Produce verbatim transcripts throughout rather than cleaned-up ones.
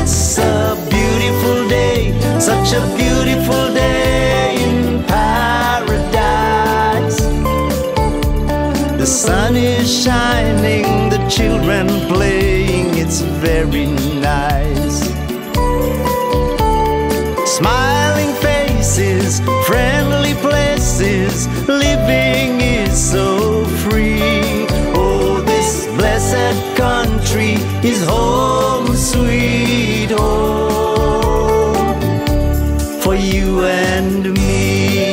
it's a beautiful day, such a beautiful day in paradise. The sun is shining, the children playing, it's very nice. Smiling faces, friendly places, living is so free. Oh, this blessed country is home, sweet home, for you and me.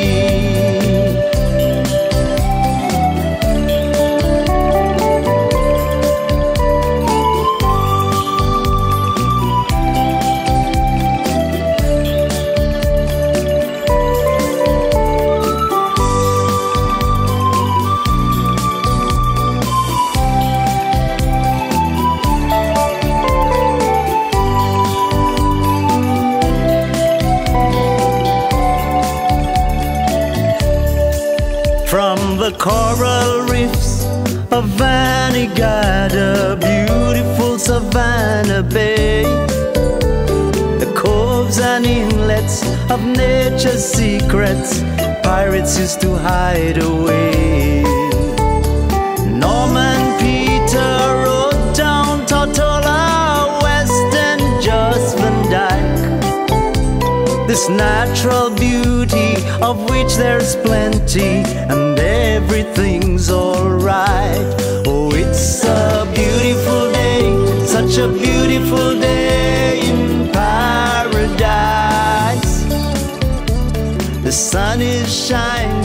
From the coral reefs of Anegada, beautiful Savannah Bay, the coves and inlets of nature's secrets, pirates used to hide away. Norman Peter wrote down Tortola, West and Jos Van Dyke. This natural beauty of which there's plenty, and everything's alright. Oh, it's a beautiful day, such a beautiful day in paradise. The sun is shining,